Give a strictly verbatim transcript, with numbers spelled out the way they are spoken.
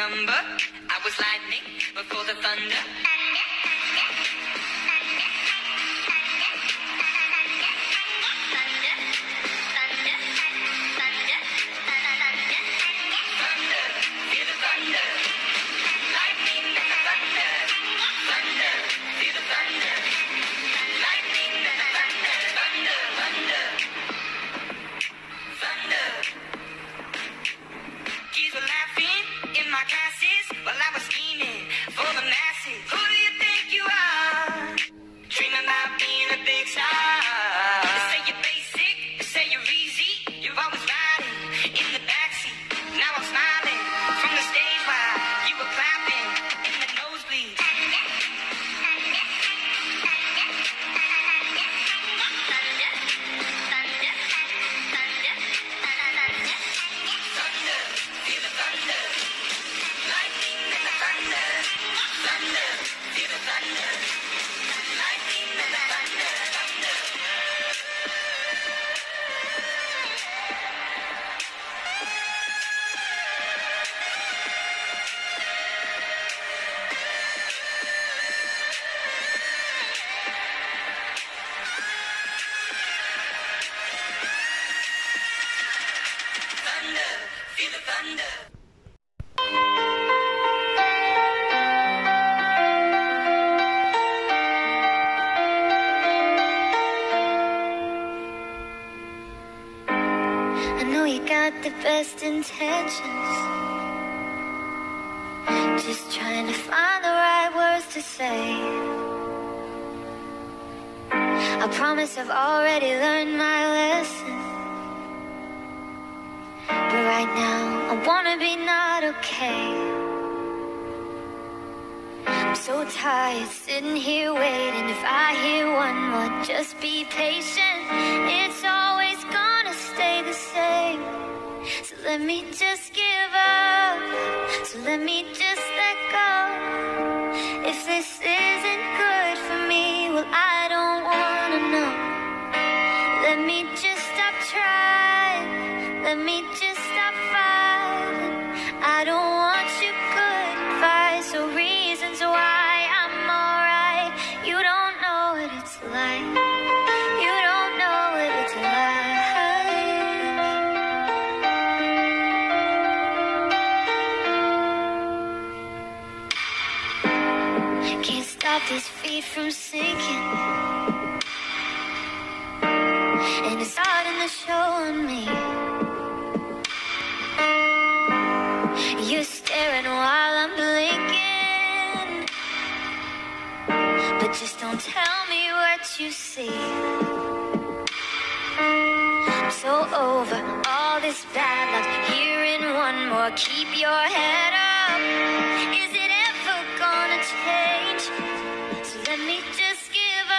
number. I was lightning before the thunder. The best intentions, just trying to find the right words to say. I promise I've already learned my lesson, but right now I wanna be not okay. I'm so tired sitting here waiting. If I hear one more, just be patient. It's always gonna stay the same. So let me just give up, so let me just let go. If this isn't good for me, well, I don't wanna know. Let me just stop trying, let me just stop fighting. I don't want your good advice or reasons why I'm alright. You don't know what it's like, you don't know what it's like. Stop these feet from sinking, and it's starting to show on me. You're staring while I'm blinking, but just don't tell me what you see. I'm so over all this bad luck. Hearing one more, keep your head up. Is it ever gonna change? Let me just get